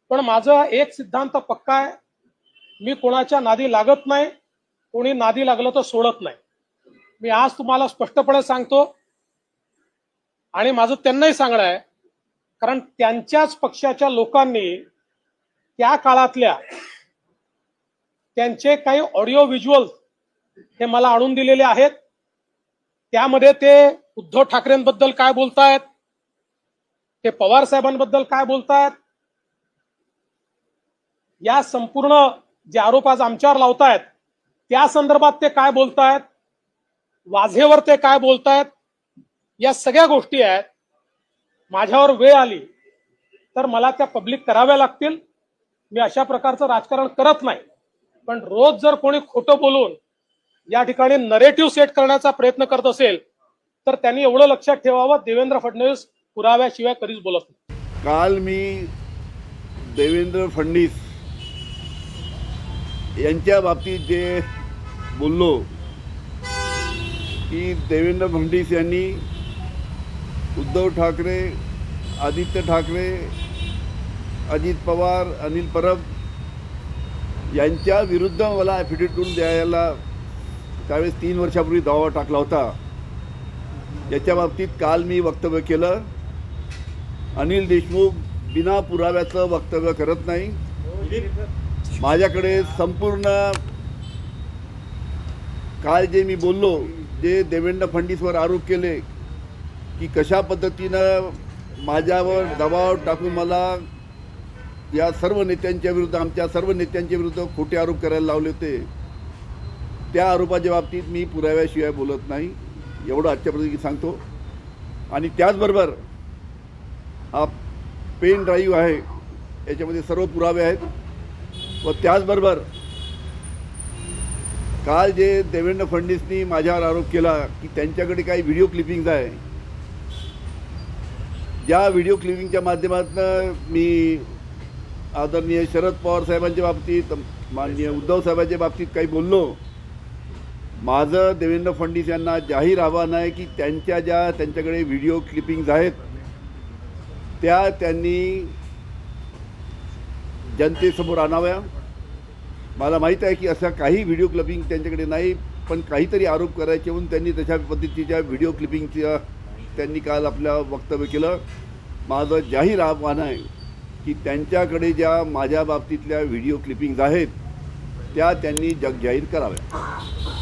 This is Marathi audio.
पण माझा एक सिद्धांत पक्का आहे, मी कोणाच्या नादी लागत नाही, कोणी नादी लागलं तर सोडत नाही। मी आज तुम्हाला स्पष्टपणे सांगतो आणि माझं त्यांनाही सांगणं आहे, कारण त्यांच्याच पक्षाच्या लोकांनी त्या काळातल्या त्यांचे काही ऑडिओ व्हिज्युअल हे मला आणून दिलेले आहेत। त्यामध्ये ते उद्धव ठाकरेंबद्दल काय बोलतायत, ते पवार साहेबांबद्दल काय बोलतायत, या संपूर्ण जे आरोप आज आमच्यावर लावतायत त्या संदर्भात ते काय बोलतायत, वाझेवर ते काय बोलतायत, या सगळ्या गोष्टी आहेत। माझ्यावर वेळ आली तर मला त्या पब्लिक कराव्या लागतील। मी अशा प्रकारचं राजकारण करत नाही, पण रोज जर कोणी खोटं बोलून या ठिकाणी नरेटिव्ह सेट करण्याचा प्रयत्न करत असेल तर त्यांनी एवढं लक्षात ठेवावं, देवेंद्र फडणवीस पुराव्याशिवाय कधीच बोलत नाही। काल मी देवेंद्र फडणवीस यांच्या बाबतीत जे बोललो की देवेंद्र फडणवीस यांनी उद्धव ठाकरे, आदित्य ठाकरे, अजित पवार, अनिल परब यांच्या विरुद्ध मला ॲफिडेव्हिट द्यायला त्यावेळेस 3 वर्षापूर्वी दावा टाकला होता। याच्या बाबतीत काल मी वक्तव्य केलं। अनिल देशमुख बिना पुराव्याचं वक्तव्य करत नाही। माझ्याकडे संपूर्ण काल जे मी बोललो, जे देवेंद्र फडणवीसवर आरोप केले की कशा पद्धतीनं माझ्यावर दबाव टाकून मला या सर्व नेत्यांच्या विरुद्ध, आमच्या सर्व नेत्यांच्या विरुद्ध खोटे आरोप करायला लावले होते, त्या आरोपाच्या बाबतीत मी पुराव्याशिवाय बोलत नाही, एवढं आजच्या पद्धतीने सांगतो। आणि त्याचबरोबर हा पेन ड्राईव्ह आहे, याच्यामध्ये सर्व पुरावे आहेत। व त्याचबरोबर काल जे देवेंद्र फडणवीसनी माझ्यावर आरोप केला की त्यांच्याकडे काही व्हिडिओ क्लिपिंग्स आहे, ज्या व्हिडिओ क्लिपिंगच्या माध्यमातून मी आदरणीय शरद पवार साहेबांच्या बाबतीत, माननीय उद्धव साहेबांच्या बाबतीत काही बोललो। माझं देवेंद्र फडणवीस यांना जाहीर आव्हान आहे की त्यांच्याकडे व्हिडिओ क्लिपिंग्स आहेत त्या त्यांनी जनतेसमोर आणाव्या। मला माहीत आहे की अशा काही व्हिडिओ क्लिपिंग त्यांच्याकडे नाही, पण काहीतरी आरोप करायचे म्हणून त्यांनी तशा पद्धतीच्या व्हिडिओ क्लिपिंगच्या त्यांनी काल आपलं वक्तव्य केलं। माझं जाहीर आव्हान आहे की त्यांच्याकडे ज्या माझ्या बाबतीतल्या व्हिडिओ क्लिपिंग्स आहेत त्या त्यांनी जगजाहीर कराव्या।